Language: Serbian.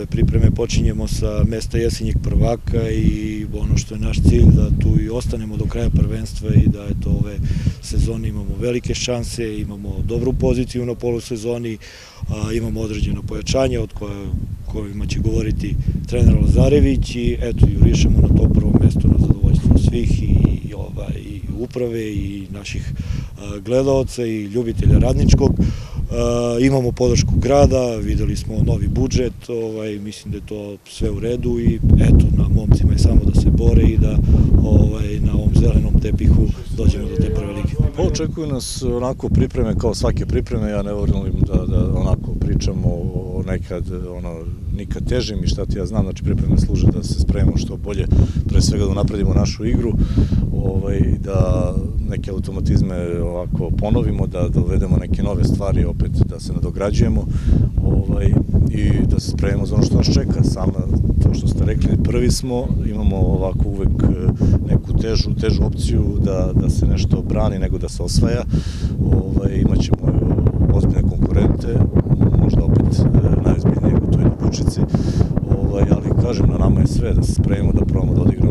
pripreme počinjemo sa mesta jesenjeg prvaka i ono što je naš cilj da tu i ostanemo do kraja prvenstva i da ove sezone imamo velike šanse, imamo dobru poziciju na polusezoni, imamo određeno pojačanje od kojima će govoriti trener Lazarević i eto, jurišemo na to prvo mesto na zadovoljstvo svih i uprave i naših gledaoca i ljubitelja Radničkog. Imamo podršku grada, videli smo novi budžet, mislim da je to sve u redu i eto, na momcima je samo da se bore i da na ovom zelenom tepihu dođemo do te prve lige. Očekuju nas onako pripreme kao svake pripreme, ja ne volim da onako pričamo o nekad nikad težim i šta ti ja znam, znači pripreme služe da se spremimo što bolje, pre svega da napredimo našu igru, da neke automatizme ovako ponovimo, da dovedemo neke nove stvari, opet da se nadograđujemo i da se spremimo za ono što nas čeka. Samo to što ste rekli, prvi smo, imamo ovako uvek neku težu opciju da se nešto brani nego da se osvaja, imaćemo ozbiljne konkurente, možda opet najozbiljnijeg u toj Bučici, ali kažem, na nama je sve da se spremimo, da probamo da odigramo